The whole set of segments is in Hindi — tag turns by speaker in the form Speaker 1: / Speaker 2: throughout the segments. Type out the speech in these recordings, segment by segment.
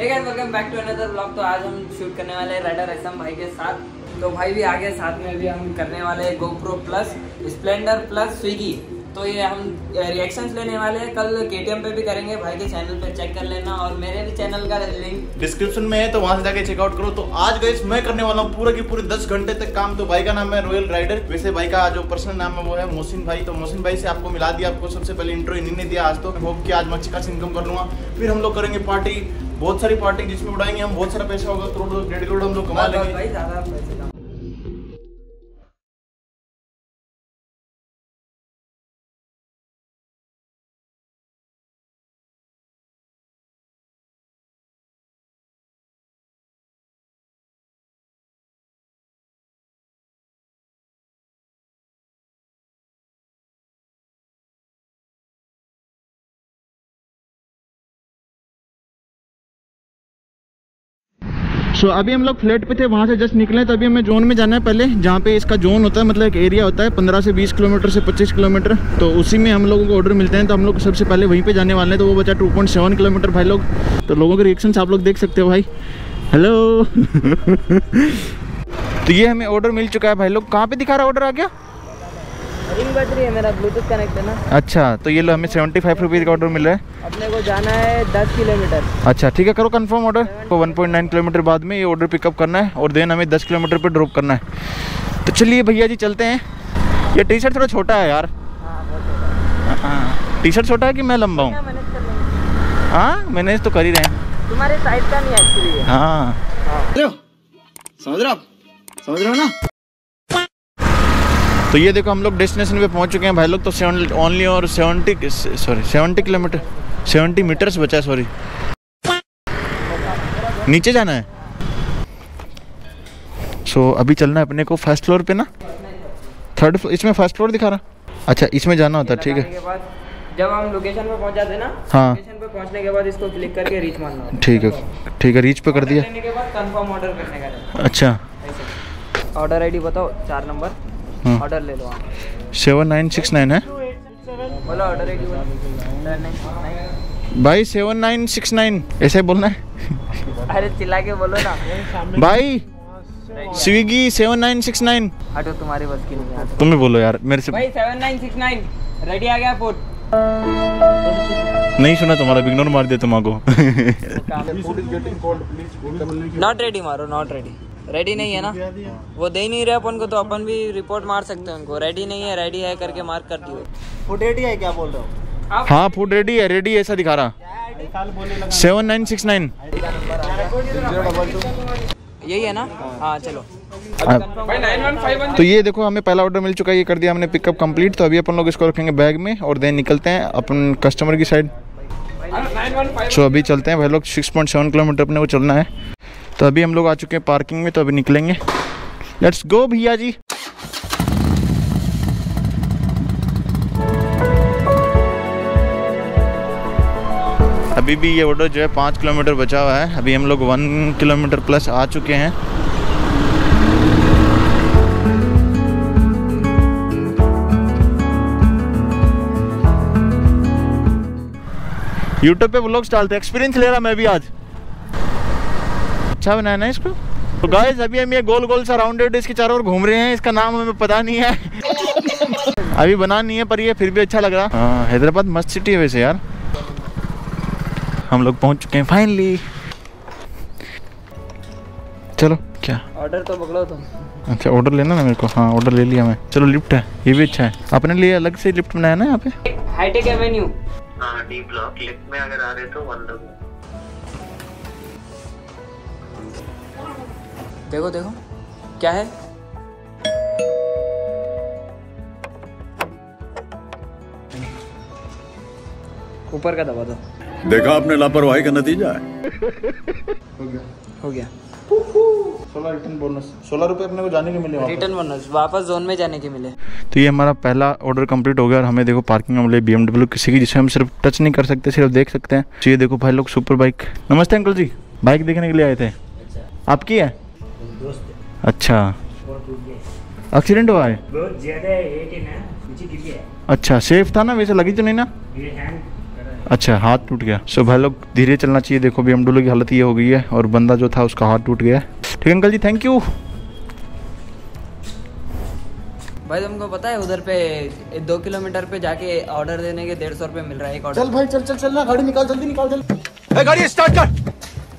Speaker 1: Guys welcome back to another vlog. तो आज हम शूट करने वाले हैं राइडर एसएम भाई के साथ। तो भाई भी आगे साथ में भी हम करने वाले हैं GoPro plus Splendor plus Swiggy. तो ये हम रिएक्शंस लेने वाले हैं, कल KTM पे भी करेंगे। भाई के चैनल पे चेक कर लेना और मेरे भी चैनल का लिंक
Speaker 2: डिस्क्रिप्शन में है, तो वहां से जाके चेकआउट करो। तो आज गाइस मैं करने वाला हूँ पूरा की पूरे 10 घंटे तक काम। तो भाई का नाम है रॉयल राइडर, वैसे भाई का जो पर्सनल नाम है वो है मोहसिन भाई। तो मोहसिन भाई से आपको मिला दिया, आपको सबसे पहले इंट्रो इन्हीं ने दिया। आज तो होप कि आज मैं अच्छी खासी इनकम कर लूँगा। फिर हम लोग करेंगे पार्टी, बहुत सारी पार्टी जिसमें उड़ाएंगे हम, बहुत सारा पैसा होगा, करोड़ 1.5 करोड़ हम लोग कमा लेंगे।
Speaker 1: भाई ज्यादा पैसे कमा।
Speaker 2: अभी हम लोग फ्लैट पे थे, वहाँ से जस्ट निकले। तो अभी हमें जोन में जाना है पहले, जहाँ पे इसका जोन होता है, मतलब एक एरिया होता है 15 से 20 किलोमीटर से 25 किलोमीटर। तो उसी में हम लोगों को ऑर्डर मिलते हैं। तो हम लोग सबसे पहले वहीं पे जाने वाले हैं। तो वो बचा 2.7 किलोमीटर भाई लोग। तो लोगों के रिएक्शन आप लोग देख सकते हो भाई। हेलो तो ये हमें ऑर्डर मिल चुका है भाई लोग। कहाँ पे दिखा रहा है ऑर्डर आ गया?
Speaker 1: रिंग बज रही है, मेरा ब्लूटूथ कनेक्ट है ना।
Speaker 2: अच्छा, तो ये लो हमें 75 रुपीज़ का ऑर्डर मिल रहा है।
Speaker 1: अपने को जाना है 10 किलोमीटर।
Speaker 2: अच्छा ठीक है, करो कंफर्म ऑर्डर। तो 1.9 किलोमीटर बाद में ये ऑर्डर पिकअप करना है और देन हमें 10 किलोमीटर पे ड्रॉप करना है। तो चलिए भैया जी चलते हैं। ये टी शर्ट थोड़ा छोटा है यार। टी शर्ट छोटा है कि मैं लंबा हूँ? हाँ मैनेज तो कर ही रहे हैं।
Speaker 1: तुम्हारे साइड का नहीं एक्चुअली।
Speaker 2: हाँ
Speaker 3: समझ रहे हो ना।
Speaker 2: तो ये देखो हम लोग डेस्टिनेशन पे पहुंच चुके हैं भाई लोग। तो ओनली और 70 किलोमीटर 70 मीटर्स बचा है। सॉरी, नीचे जाना है। अभी चलना है अपने को फर्स्ट फ्लोर पे ना, थर्ड फ्लोर। इसमें फर्स्ट फ्लोर दिखा रहा। अच्छा इसमें जाना होता है, ठीक है।
Speaker 1: जब हम लोकेशन पे पहुंच जाते हैं ना,
Speaker 2: हाँ,
Speaker 1: लोकेशन पे पहुंचने के बाद इसको क्लिक करके रीच मारना होता है।
Speaker 2: ठीक है रीच पे कर दिया।
Speaker 1: करने के बाद कंफर्म ऑर्डर करने का।
Speaker 2: अच्छा
Speaker 1: ऑर्डर आईडी बताओ, 4 नंबर ऑर्डर ले लो आप।
Speaker 2: 7969 है
Speaker 1: बोलो ऑर्डर आईडी 7969
Speaker 2: भाई। 7969 ऐसे बोलना है।
Speaker 1: अरे चिल्ला के बोलो ना
Speaker 2: भाई। स्विगी 7969।
Speaker 1: हटो, तुम्हारी बस की नहीं है।
Speaker 2: तुम्हें बोलो यार मेरे से।
Speaker 1: भाई 7969 रेडी आ गया फूड।
Speaker 2: नहीं सुना तुम्हारा, इग्नोर मार दिया तुम्हारा।
Speaker 1: नॉट रेडी मारो, नॉट रेडी। रेडी नहीं है ना, वो दे ही नहीं रहे अपन को। तो अपन भी रिपोर्ट मार सकते हैं उनको। रेडी नहीं है, रेडी है करके मार्क कर दियो।
Speaker 3: फूड रेडी है क्या बोल रहे हो?
Speaker 2: हाँ फूड रेडी है, रेडी ऐसा दिखा रहा। 7969
Speaker 1: यही है ना। हाँ चलो।
Speaker 2: तो ये देखो हमें पहला ऑर्डर मिल चुका है, ये कर दिया हमने पिकअप कंप्लीट। तो अभी अपन लोग इसको रखेंगे बैग में और देन निकलते हैं अपन कस्टमर की साइड। अभी चलते हैं भाई लोग। 6.7 किलोमीटर अपने को चलना है। तो अभी हम लोग आ चुके हैं पार्किंग में। तो अभी निकलेंगे, लेट्स गो भैया जी। अभी भी ये ऑर्डर जो है 5 किलोमीटर बचा हुआ है। अभी हम लोग 1 किलोमीटर प्लस आ चुके हैं। यूट्यूब पे व्लॉग्स डालते, एक्सपीरियंस ले रहा मैं भी आज। अच्छा बनाया ना इसको। तो गाइस अभी हम ये गोल गोल सा राउंडेड इसके चारों ओर घूम रहे हैं। इसका नाम हमें पता नहीं है अभी बना नहीं है, पर ये फिर भी अच्छा लग रहा। हाँ हैदराबाद मस्त सिटी है वैसे यार। हम लोग पहुंच चुके हैं फाइनली। चलो क्या
Speaker 1: ऑर्डर तो पकड़ो तुम।
Speaker 2: अच्छा ऑर्डर लेना ना मेरे को। हाँ ऑर्डर ले लिया मैं। चलो लिफ्ट है, ये भी अच्छा है। अपने लिए अलग से लिफ्ट बनाया ना यहाँ पे।
Speaker 1: Hi tech avenue.
Speaker 4: हाँ डी ब्लॉक लिफ्ट में अगर आ रहे तो 1 रुपये।
Speaker 1: देखो देखो क्या है। ऊपर का दबा दो।
Speaker 5: देखा आपने लापरवाही का नतीजा है।
Speaker 1: हो गया
Speaker 2: 16 रिटर्न बोनस। 16 रुपये अपने को जाने के मिले,
Speaker 1: रिटर्न बोनस वापस जोन में जाने के मिले।
Speaker 2: तो ये हमारा पहला ऑर्डर कंप्लीट हो गया। और हमें देखो पार्किंग में मिले BMW किसी की, जिसे हम सिर्फ टच नहीं कर सकते, सिर्फ देख सकते हैं। तो ये देखो भाई लोग सुपर बाइक। नमस्ते अंकल जी, बाइक देखने के लिए आए थे। आपकी है? अच्छा एक्सीडेंट हुआ है?
Speaker 6: बहुत ज्यादा है ना, नीचे गिर गया।
Speaker 2: अच्छा सेफ था ना वैसे? लगी तो नहीं ना?
Speaker 6: ये हैंड
Speaker 2: अच्छा, हाथ टूट गया। सो भाई लोग धीरे चलना चाहिए। देखो BMW की हालत ये हो गई है और बंदा जो था उसका हाथ टूट गया। ठीक है अंकल जी, थैंक यू।
Speaker 1: भाई तुमको पता है उधर पे 2 किलोमीटर पे जाके ऑर्डर देने के 150 रुपये मिल रहा है एक ऑर्डर।
Speaker 3: चल भाई चल चल चल ना, गाड़ी निकाल, जल्दी निकाल, जल्दी
Speaker 2: गाड़ी स्टार्ट कर।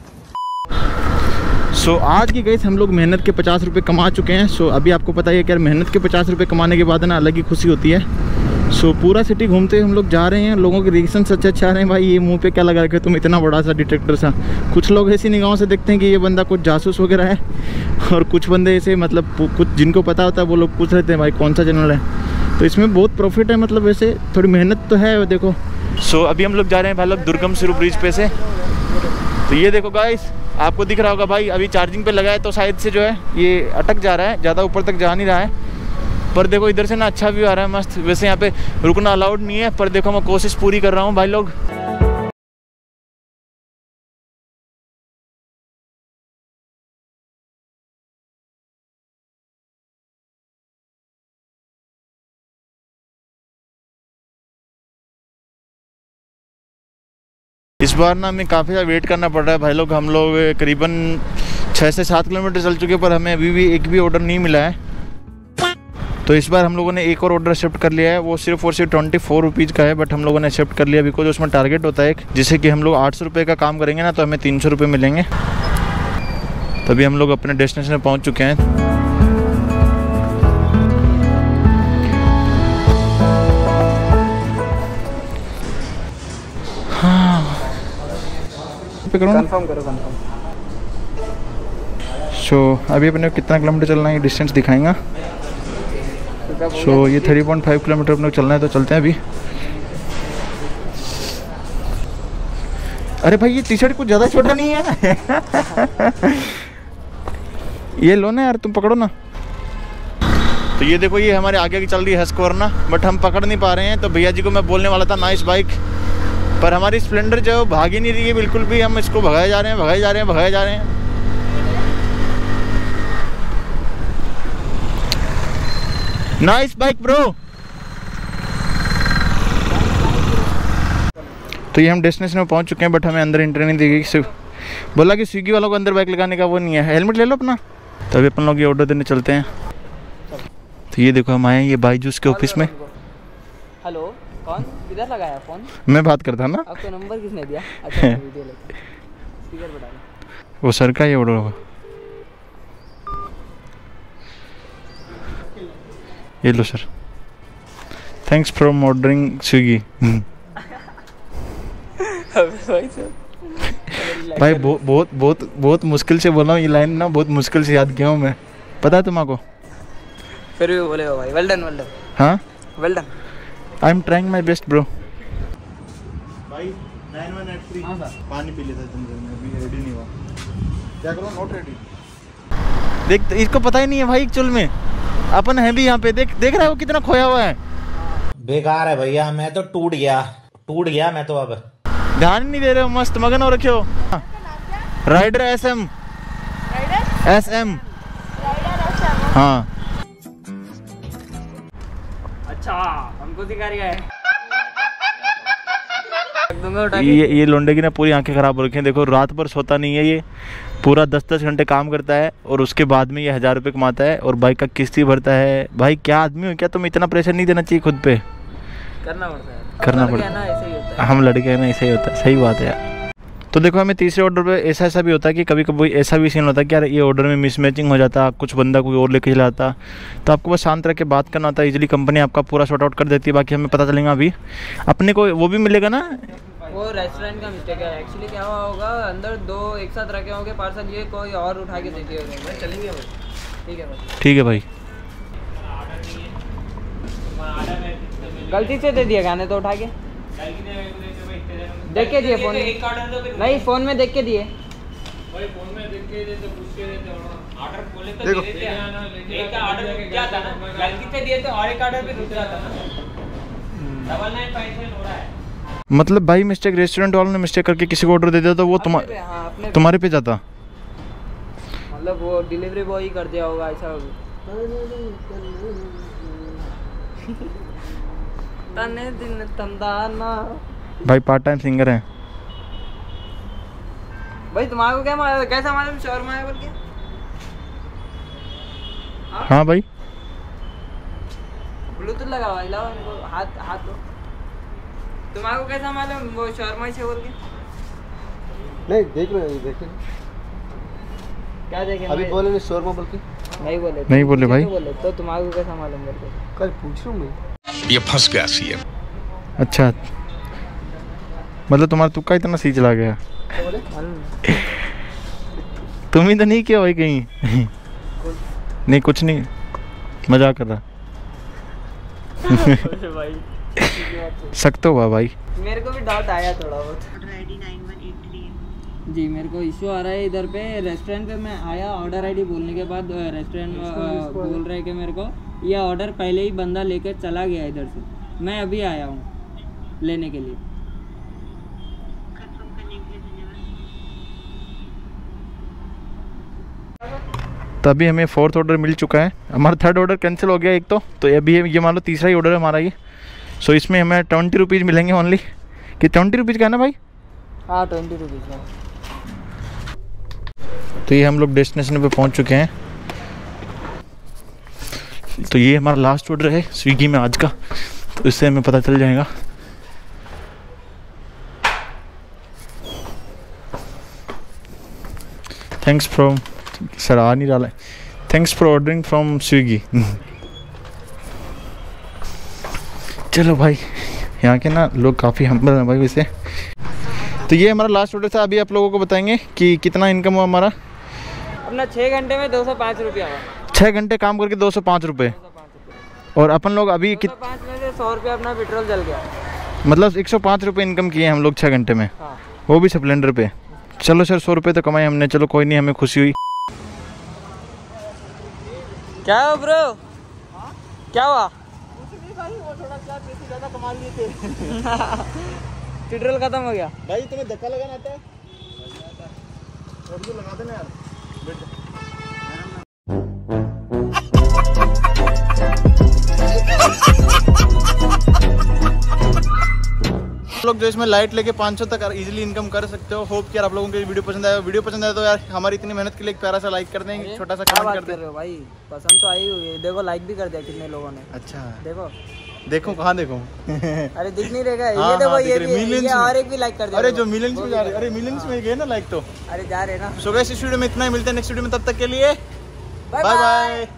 Speaker 2: सो आज की गाइस हम लोग मेहनत के 50 रुपये कमा चुके हैं। सो अभी आपको पता है कि यार मेहनत के 50 रुपये कमाने के बाद ना अलग ही खुशी होती है। सो पूरा सिटी घूमते हम लोग जा रहे हैं। लोगों के रिएक्शन अच्छे अच्छे आ रहे हैं। भाई ये मुंह पे क्या लगा रखे तुम, इतना बड़ा सा डिटेक्टर सा। कुछ लोग ऐसी निगाहों से देखते हैं कि ये बंदा कुछ जासूस वगैरह है, और कुछ बंदे ऐसे मतलब कुछ जिनको पता होता है वो लोग पूछ रहे थे भाई कौन सा चैनल है। तो इसमें बहुत प्रॉफिट है, मतलब वैसे थोड़ी मेहनत तो है देखो। सो अभी हम लोग जा रहे हैं भाई लोग दुर्गम सिरू ब्रिज पे से। तो ये देखो गाइस, आपको दिख रहा होगा भाई, अभी चार्जिंग पे लगा है तो शायद से जो है ये अटक जा रहा है, ज़्यादा ऊपर तक जा नहीं रहा है। पर देखो इधर से ना अच्छा व्यू आ रहा है मस्त। वैसे यहाँ पे रुकना अलाउड नहीं है, पर देखो मैं कोशिश पूरी कर रहा हूँ भाई लोग। इस बार ना हमें काफ़ी ज़्यादा वेट करना पड़ रहा है भाई लोग। हम लोग करीबन 6 से 7 किलोमीटर चल चुके, पर हमें अभी भी एक भी ऑर्डर नहीं मिला है। तो इस बार हम लोगों ने एक और ऑर्डर शिफ्ट कर लिया है। वो सिर्फ और सिर्फ 24 रुपीज़ का है, बट हम लोगों ने शिफ्ट कर लिया बिकॉज उसमें टारगेट होता है एक, जिससे कि हम लोग 800 रुपये का काम करेंगे ना तो हमें 300 रुपये मिलेंगे। तभी हम लोग अपने डेस्टिनेशन में पहुँच चुके हैं।
Speaker 1: कंफर्म करो कंफर्म।
Speaker 2: सो अभी अपने कितना किलोमीटर चलना है ये डिस्टेंस दिखाएगा। सो ये 3.5 किलोमीटर अपने को चलना है, तो चलते हैं अभी। अरे भाई ये टी शर्ट कुछ ज़्यादा छोटा नहीं है। ये लो ना यार, तुम पकड़ो ना। तो ये देखो ये हमारे आगे की चल रही है हस्कवर्ना, बट हम पकड़ नहीं पा रहे हैं। तो भैया जी को मैं बोलने वाला था नाइस बाइक, पर हमारी स्प्लेंडर जो भाग ही नहीं रही है बिल्कुल भी। हम इसको भगाए जा रहे हैं, भगाए जा रहे हैं, भगाए जा रहे हैं। Nice bike bro. तो ये हम डेस्टिनेशन में पहुंच चुके हैं, बट हमें अंदर एंट्री नहीं दी गई। बोला कि स्विगी वालों को अंदर बाइक लगाने का वो नहीं है। हेलमेट ले लो अपना। तो अभी अपन लोग ये ऑर्डर देने चलते हैं। तो ये देखो हम आए हैं ये बाईजूस के ऑफिस में।
Speaker 1: हेलो, कौन किधर लगाया फोन?
Speaker 2: मैं बात करता ना।
Speaker 1: आपको नंबर किसने दिया? अच्छा वीडियो लेके स्पीकर पे डालो।
Speaker 2: वो सर का ये ऑर्डर होगा। ये लो sir, thanks from ordering Swiggy. भाई बहुत मुश्किल से बोल रहा हूँ ये लाइन ना, बहुत मुश्किल से याद किया हूँ मैं, पता है तुम्हारा?
Speaker 1: फिर भी बोले भाई वेल डन वेल डन।
Speaker 2: हाँ
Speaker 1: well done.
Speaker 2: I am trying my best bro. भाई 9183 पानी पी लेता है, अभी रेडी नहीं हुआ। क्या करो, नॉट रेडी। देख इसको पता ही नहीं है भाई एक्चुअल में अपन है भी यहाँ पे। देख रहा है वो कितना खोया हुआ है।
Speaker 6: बेकार है भैया, मैं तो टूट गया मैं तो। अब
Speaker 2: ध्यान नहीं दे रहे हो, मस्त मगन हो रखे हो। Rider SM। हाँ
Speaker 1: अच्छा हमको सिखा रहा है।
Speaker 2: ये लोंडे की ना पूरी आंखें खराब हो रखी हैं। देखो रात भर सोता नहीं है ये, पूरा 10-10 घंटे काम करता है और उसके बाद में ये 1000 रुपये कमाता है और बाइक का किस्ती भरता है। भाई क्या आदमी हो क्या तुम? इतना प्रेशर नहीं देना चाहिए खुद पे।
Speaker 1: करना पड़ता है,
Speaker 2: करना पड़ता है ना,
Speaker 1: ऐसे ही होता है।
Speaker 2: हम लड़के हैं ना, ऐसे ही होता है। सही बात है यार। तो देखो हमें तीसरे ऑर्डर पे ऐसा भी होता है कि कभी कभी ऐसा भी सीन होता है कि यार ये ऑर्डर में मिसमैचिंग हो जाता, कुछ बंदा कोई और लेके चलाता। तो आपको बस शांत रह के बात करना होता है। इजीली कंपनी आपका पूरा सॉर्ट आउट कर देती है। बाकी हमें पता चलेगा अभी अपने को वो भी मिलेगा ना।
Speaker 1: वो रेस्टोरेंट का मिस्टेक है एक्चुअली। क्या हुआ होगा, अंदर 2 एक साथ रखे होंगे पार्सल, ये कोई और उठा के दे दिए होंगे। चलेंगे भाई? ठीक है भाई।
Speaker 2: ठीक है भाई।
Speaker 1: गलती से दे दिया गाने तो उठा के देख के दिए फोन में। नहीं फोन में देख के दिए।
Speaker 7: फोन में देख के देते, पूछ के देते, ऑर्डर बोले तो
Speaker 2: देखो।
Speaker 7: देते हैं। एक का ऑर्डर रुक जाता ना, गलती से दिए तो और एक ऑर्डर भी रुक जाता ना। 99 हो रहा है।
Speaker 2: मतलब भाई मिस्टेक रेस्टोरेंट वालों ने मिस्टेक करके किसी को ऑर्डर दे दिया तो वो तुम्हारे पे जाता।
Speaker 1: मतलब वो डिलीवरी बॉय ही कर दिया होगा ऐसा। तने दिन तंदाना
Speaker 2: भाई पार्ट टाइम सिंगर है।
Speaker 1: भाई तुम्हारे क्या कैसा मालूम शौरमा है बोल के?
Speaker 2: हाँ भाई
Speaker 1: ब्लूटूथ लगा हुआ लाओ इनको हाथ दो। तुम्हारे कैसा मालूम वो शौरमा से बोल के?
Speaker 3: नहीं देख रहे हैं, देखे
Speaker 1: क्या देखें
Speaker 3: अभी
Speaker 1: भाई?
Speaker 3: बोले शोरमा बोल के
Speaker 1: नहीं बोले
Speaker 2: भाई।
Speaker 1: बोले तो तुम्हारे कैसा मालूम बोल के?
Speaker 3: कल पूछ रहा हूँ मैं।
Speaker 5: ये फंस गया सीएम।
Speaker 2: अच्छा मतलब तुम्हारा तुक्का इतना सही चला गया। तुम ही तो नहीं किया भाई कहीं? नहीं कुछ नहीं, मजाक कर रहा।
Speaker 1: भाई
Speaker 2: सख्त हुआ भाई।
Speaker 1: मेरे को भी डाउट आया थोड़ा बहुत। जी मेरे को इशू आ रहा है इधर पे रेस्टोरेंट पे। मैं आया ऑर्डर आईडी बोलने के बाद रेस्टोरेंट बोल रहे कि मेरे को ये ऑर्डर पहले ही बंदा लेकर चला गया इधर से। मैं अभी आया हूँ लेने के लिए।
Speaker 2: तो अभी हमें 4th ऑर्डर मिल चुका है। हमारा 3rd ऑर्डर कैंसिल हो गया एक तो अभी ये मान लो तीसरा ही ऑर्डर है हमारा ये। सो इसमें हमें 20 रुपीज़ मिलेंगे ओनली। कि 20 रुपीज़ का है ना भाई?
Speaker 1: हाँ 20 रुपीज़ का।
Speaker 2: तो ये हम लोग डेस्टिनेशन पे पहुंच चुके हैं। तो ये हमारा लास्ट ऑर्डर है स्विगी में आज का, तो इससे हमें पता चल जाएगा। थैंक्स फ्रॉम सर आ नहीं रहा है। Thanks for ordering from Swiggy. चलो भाई, यहाँ के ना लोग काफ़ी हम्बल हैं भाई वैसे। तो ये हमारा लास्ट ऑर्डर था। अभी आप लोगों को बताएंगे कि कितना इनकम हुआ हमारा।
Speaker 1: अपना 6 घंटे में 205 रुपया हुआ।
Speaker 2: 6 घंटे काम करके 205 रुपये। और अपन लोग अभी
Speaker 1: 205 में से 100 रुपया अपना पेट्रोल जल गया।
Speaker 2: मतलब 105 रुपये इनकम किए हम लोग 6 घंटे में।
Speaker 1: हाँ।
Speaker 2: वो भी स्प्लेंडर पे। चलो सर 100 रुपये तो कमाए हमने। चलो कोई नहीं, हमें खुशी हुई।
Speaker 1: क्या हुआ ब्रो? क्या हुआ? पेट्रोल खत्म हो गया।
Speaker 3: भाई तुम्हें धक्का लगाना आता है? लगा देना यार।
Speaker 2: लोग जो इसमें लाइट लेके 500 तक इजीली इनकम कर सकते हो। होप कि यार आप लोगों को वीडियो पसंद आया। वीडियो पसंद आया तो यार हमारी इतनी मेहनत के लिए एक प्यारा सा लाइक कर देंगे, छोटा सा
Speaker 1: क्या
Speaker 2: कमेंट
Speaker 1: बात
Speaker 2: कर
Speaker 1: कर रहे हो भाई? पसंद तो आई हुई है। देखो लाइक भी कर दिया कितने लोगों ने।
Speaker 2: अच्छा
Speaker 1: देखो
Speaker 2: देखो कहाँ देखो।
Speaker 1: अरे दिख नहीं रहेगा।
Speaker 2: हाँ,
Speaker 1: ये देखो
Speaker 2: हाँ,
Speaker 1: ये
Speaker 2: दिख
Speaker 1: भी
Speaker 2: रहे, millions
Speaker 1: ये
Speaker 2: में।
Speaker 1: और एक भी लाइक कर दिया।
Speaker 2: अरे जो मिलियंस में जा रहे, अरे मिलियंस में गए ना लाइक तो।
Speaker 1: अरे जा रहे ना।
Speaker 2: सो गाइस इस वीडियो में इतना ही। मिलते हैं नेक्स्ट वीडियो में, तब तक के लिए
Speaker 1: बाय
Speaker 2: बाय बाय।